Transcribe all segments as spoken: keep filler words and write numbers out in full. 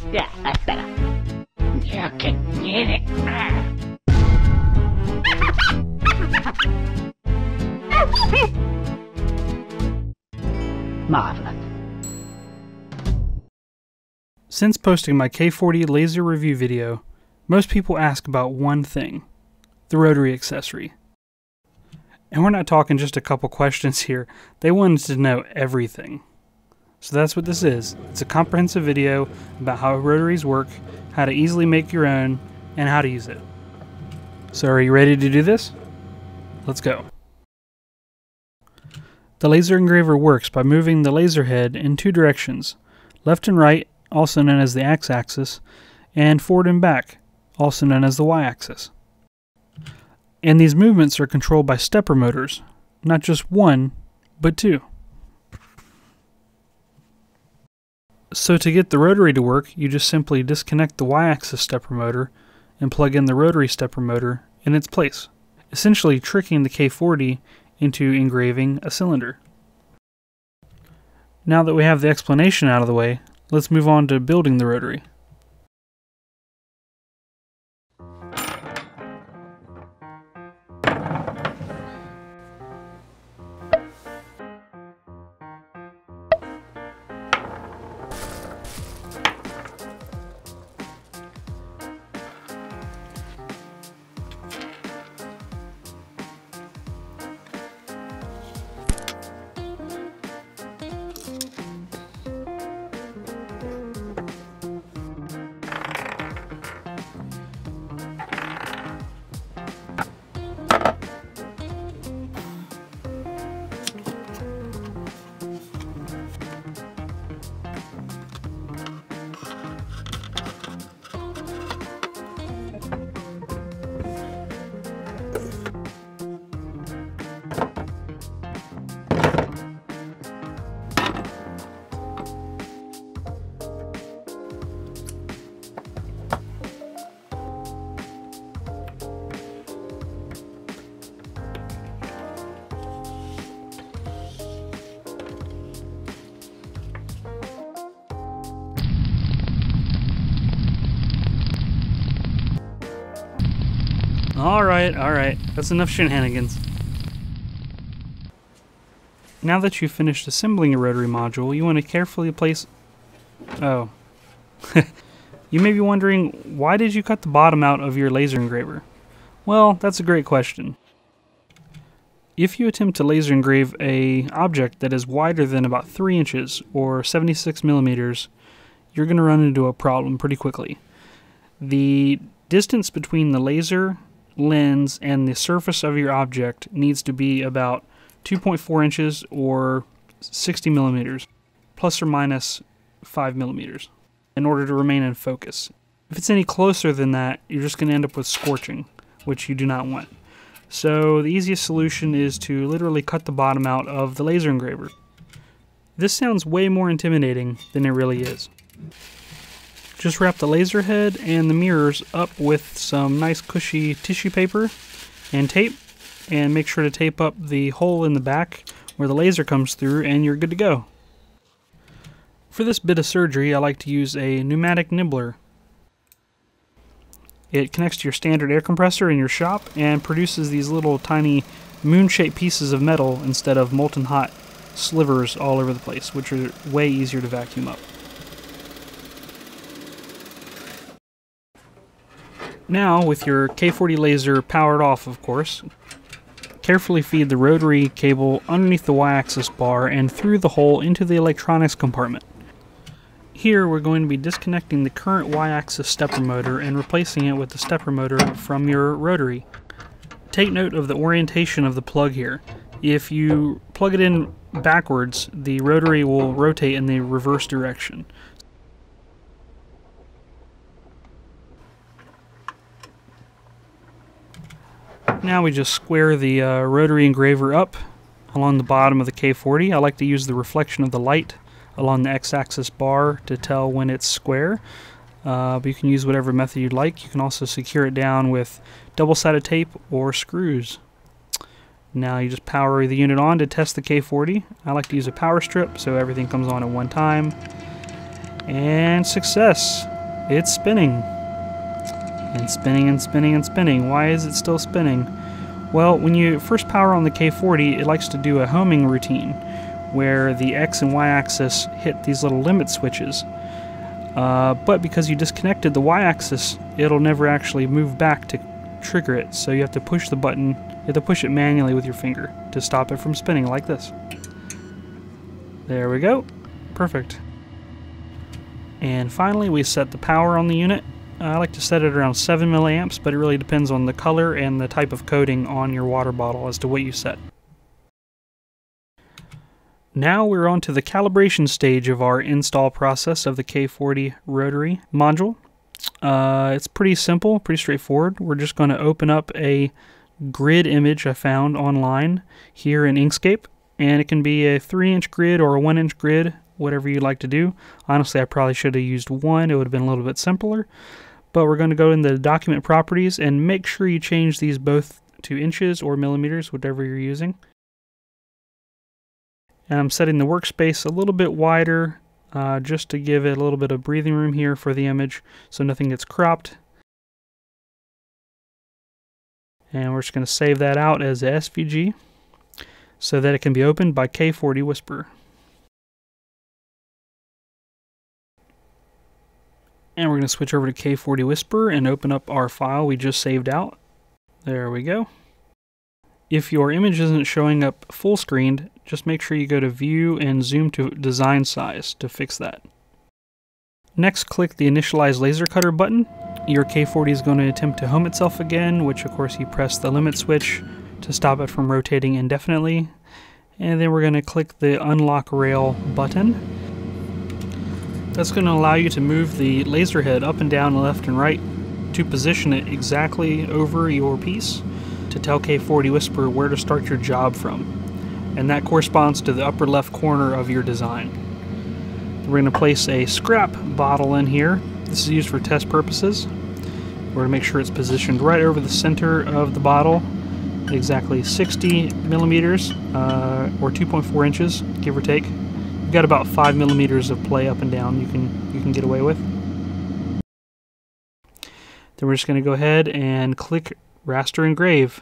Yeah, that's better. You can get it. Marvelous. Since posting my K forty laser review video, most people ask about one thing, the rotary accessory. And we're not talking just a couple questions here, they wanted to know everything. So that's what this is. It's a comprehensive video about how rotaries work, how to easily make your own, and how to use it. So are you ready to do this? Let's go. The laser engraver works by moving the laser head in two directions, left and right, also known as the x-axis, and forward and back, also known as the y-axis. And these movements are controlled by stepper motors, not just one, but two. So to get the rotary to work, you just simply disconnect the y-axis stepper motor and plug in the rotary stepper motor in its place, essentially tricking the K forty into engraving a cylinder. Now that we have the explanation out of the way, let's move on to building the rotary. Alright, alright, that's enough shenanigans. Now that you've finished assembling your rotary module, you want to carefully place... Oh. You may be wondering, why did you cut the bottom out of your laser engraver? Well, that's a great question. If you attempt to laser engrave a object that is wider than about three inches, or seventy-six millimeters, you're going to run into a problem pretty quickly. The distance between the laser lens and the surface of your object needs to be about two point four inches or sixty millimeters, plus or minus five millimeters, in order to remain in focus. If it's any closer than that, you're just going to end up with scorching, which you do not want. So the easiest solution is to literally cut the bottom out of the laser engraver. This sounds way more intimidating than it really is. Just wrap the laser head and the mirrors up with some nice cushy tissue paper and tape, and make sure to tape up the hole in the back where the laser comes through, and you're good to go. For this bit of surgery, I like to use a pneumatic nibbler. It connects to your standard air compressor in your shop and produces these little tiny moon-shaped pieces of metal instead of molten hot slivers all over the place, which are way easier to vacuum up. Now, with your K forty laser powered off, of course, carefully feed the rotary cable underneath the y-axis bar and through the hole into the electronics compartment. Here we're going to be disconnecting the current y-axis stepper motor and replacing it with the stepper motor from your rotary. Take note of the orientation of the plug here. If you plug it in backwards, the rotary will rotate in the reverse direction. Now we just square the uh, rotary engraver up along the bottom of the K forty. I like to use the reflection of the light along the x-axis bar to tell when it's square. Uh, but you can use whatever method you'd like. You can also secure it down with double-sided tape or screws. Now you just power the unit on to test the K forty. I like to use a power strip so everything comes on at one time. And success! it's spinning. And spinning and spinning and spinning. Why is it still spinning? Well, when you first power on the K forty, it likes to do a homing routine where the X and Y axis hit these little limit switches. Uh, but because you disconnected the Y axis, it'll never actually move back to trigger it. So you have to push the button, you have to push it manually with your finger to stop it from spinning like this. There we go. Perfect. And finally, we set the power on the unit. Uh, I like to set it around seven milliamps, but it really depends on the color and the type of coating on your water bottle as to what you set. Now we're on to the calibration stage of our install process of the K forty Rotary module. Uh, it's pretty simple, pretty straightforward. We're just going to open up a grid image I found online here in Inkscape, and it can be a three inch grid or a one inch grid, whatever you like to do. Honestly, I probably should have used one. It would have been a little bit simpler. But we're going to go into the document properties and make sure you change these both to inches or millimeters, whatever you're using. And I'm setting the workspace a little bit wider uh, just to give it a little bit of breathing room here for the image so nothing gets cropped. And we're just going to save that out as a S V G so that it can be opened by K forty Whisper. And we're going to switch over to K forty Whisper and open up our file we just saved out. There we go. If your image isn't showing up full screened, just make sure you go to View and Zoom to Design Size to fix that. Next, click the Initialize Laser Cutter button. Your K forty is going to attempt to home itself again, which of course you press the limit switch to stop it from rotating indefinitely. And then we're going to click the Unlock Rail button. That's going to allow you to move the laser head up and down, left and right to position it exactly over your piece to tell K forty Whisper where to start your job from. And that corresponds to the upper left corner of your design. We're going to place a scrap bottle in here. This is used for test purposes. We're going to make sure it's positioned right over the center of the bottle, exactly sixty millimeters uh, or two point four inches, give or take. You've got about five millimeters of play up and down you can you can get away with. Then we're just going to go ahead and click Raster Engrave.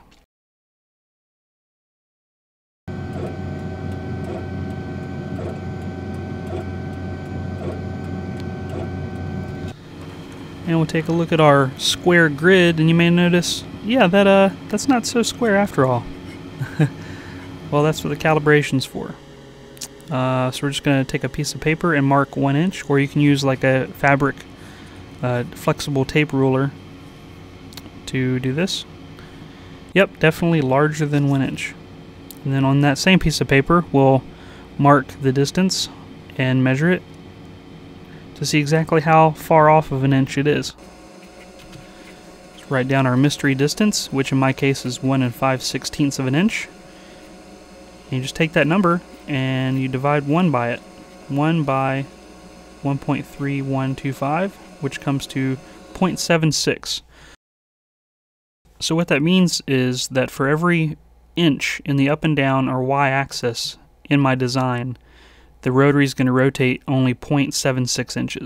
And we'll take a look at our square grid, and you may notice, yeah, that uh, that's not so square after all. Well, that's what the calibration's for. Uh, so we're just going to take a piece of paper and mark one inch, or you can use like a fabric uh, flexible tape ruler to do this. Yep, definitely larger than one inch. And then on that same piece of paper, we'll mark the distance and measure it to see exactly how far off of an inch it is. Just write down our mystery distance, which in my case is one and five sixteenths of an inch. And you just take that number and you divide one by it. one by one point three one two five, which comes to zero point seven six. So what that means is that for every inch in the up and down or y-axis in my design, the rotary is going to rotate only zero point seven six inches.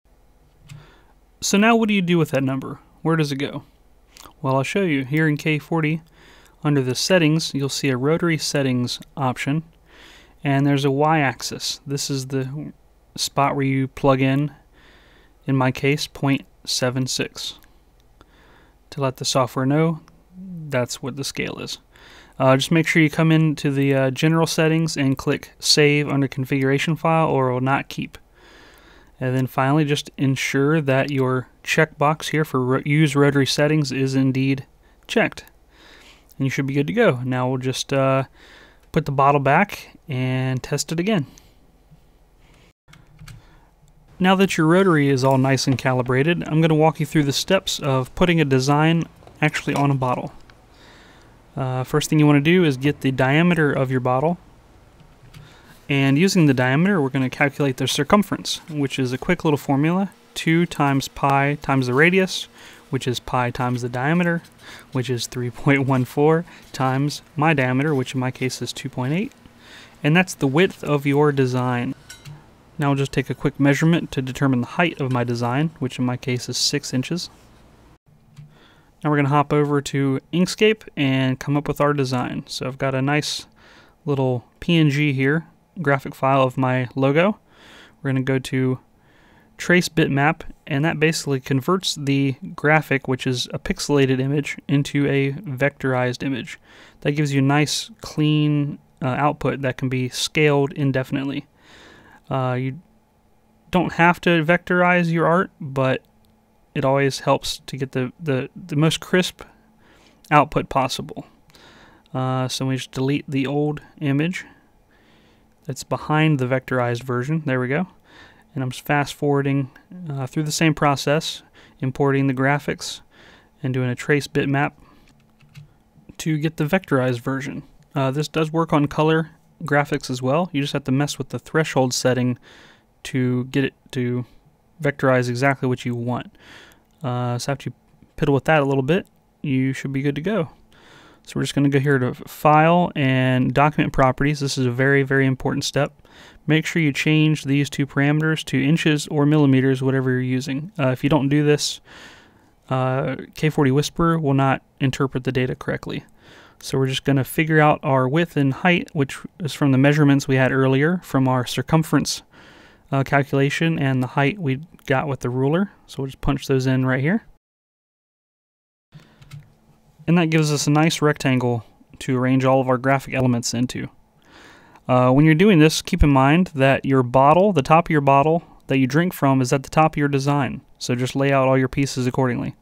So now what do you do with that number? Where does it go? Well, I'll show you. Here in K forty, under the settings, you'll see a rotary settings option, and there's a y-axis. This is the spot where you plug in, in my case, zero point seven six. To let the software know that's what the scale is. Uh, just make sure you come into the uh, general settings and click Save under Configuration File, or it will not keep. And then finally, just ensure that your checkbox here for ro Use Rotary Settings is indeed checked. And you should be good to go. Now we'll just uh, put the bottle back and test it again. Now that your rotary is all nice and calibrated, I'm going to walk you through the steps of putting a design actually on a bottle. Uh, first thing you want to do is get the diameter of your bottle, and using the diameter we're going to calculate the circumference, which is a quick little formula: two times pi times the radius, which is pi times the diameter, which is three point one four, times my diameter, which in my case is two point eight, and that's the width of your design. Now I'll just take a quick measurement to determine the height of my design, which in my case is six inches. Now we're going to hop over to Inkscape and come up with our design. So I've got a nice little P N G here, graphic file of my logo. We're going to go to Trace Bitmap, and that basically converts the graphic, which is a pixelated image, into a vectorized image. That gives you a nice, clean uh, output that can be scaled indefinitely. Uh, you don't have to vectorize your art, but it always helps to get the, the, the most crisp output possible. Uh, so we just delete the old image that's behind the vectorized version. There we go. And I'm just fast forwarding uh, through the same process, importing the graphics and doing a trace bitmap to get the vectorized version. Uh, this does work on color graphics as well. You just have to mess with the threshold setting to get it to vectorize exactly what you want. Uh, so after you piddle with that a little bit, you should be good to go. So we're just going to go here to File and Document Properties. This is a very, very important step. Make sure you change these two parameters to inches or millimeters, whatever you're using. Uh, if you don't do this, uh, K forty Whisper will not interpret the data correctly. So we're just going to figure out our width and height, which is from the measurements we had earlier from our circumference uh, calculation and the height we got with the ruler. So we'll just punch those in right here. And that gives us a nice rectangle to arrange all of our graphic elements into. Uh, when you're doing this, keep in mind that your bottle, the top of your bottle that you drink from, is at the top of your design. So just lay out all your pieces accordingly.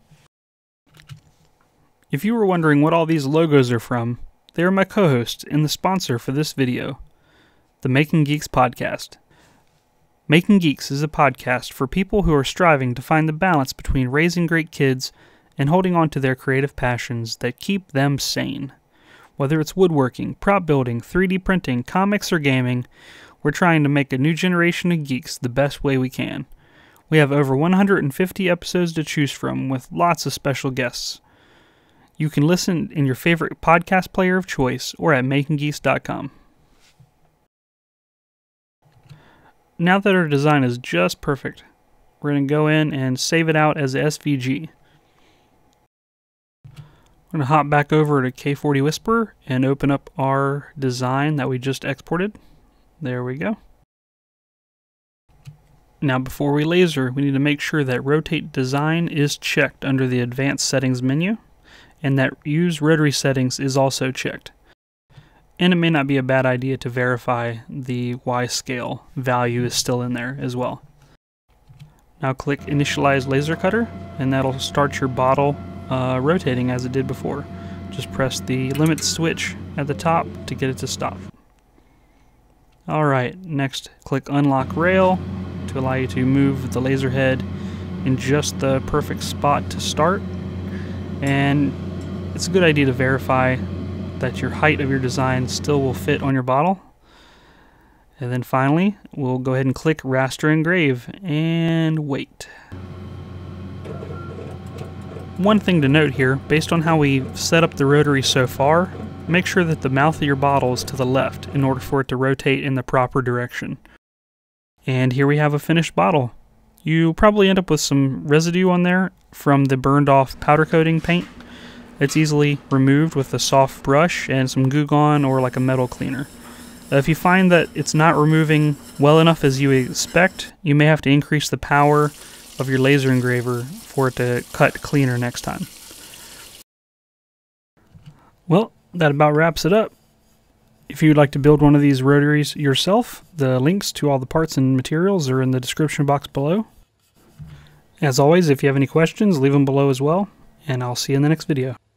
If you were wondering what all these logos are from, they are my co-hosts and the sponsor for this video, the Making Geeks podcast. Making Geeks is a podcast for people who are striving to find the balance between raising great kids and holding on to their creative passions that keep them sane. Whether it's woodworking, prop building, three D printing, comics, or gaming, we're trying to make a new generation of geeks the best way we can. We have over one hundred fifty episodes to choose from with lots of special guests. You can listen in your favorite podcast player of choice or at making geeks dot com. Now that our design is just perfect, we're going to go in and save it out as a S V G. We're going to hop back over to K forty Whisper and open up our design that we just exported. There we go. Now before we laser, we need to make sure that Rotate Design is checked under the Advanced Settings menu, and that Use Rotary Settings is also checked. And it may not be a bad idea to verify the Y scale value is still in there as well. Now click Initialize Laser Cutter, and that'll start your bottle uh, rotating as it did before. Just press the limit switch at the top to get it to stop. Alright, next click Unlock Rail to allow you to move the laser head in just the perfect spot to start. And it's a good idea to verify that your height of your design still will fit on your bottle. And then finally, we'll go ahead and click Raster Engrave and wait. One thing to note here, based on how we've set up the rotary so far, make sure that the mouth of your bottle is to the left in order for it to rotate in the proper direction. And here we have a finished bottle. You'll probably end up with some residue on there from the burned off powder coating paint. It's easily removed with a soft brush and some Goo Gone or like a metal cleaner. Uh, if you find that it's not removing well enough as you expect, you may have to increase the power of your laser engraver for it to cut cleaner next time. Well, that about wraps it up. If you'd like to build one of these rotaries yourself, the links to all the parts and materials are in the description box below. As always, if you have any questions, leave them below as well, and I'll see you in the next video.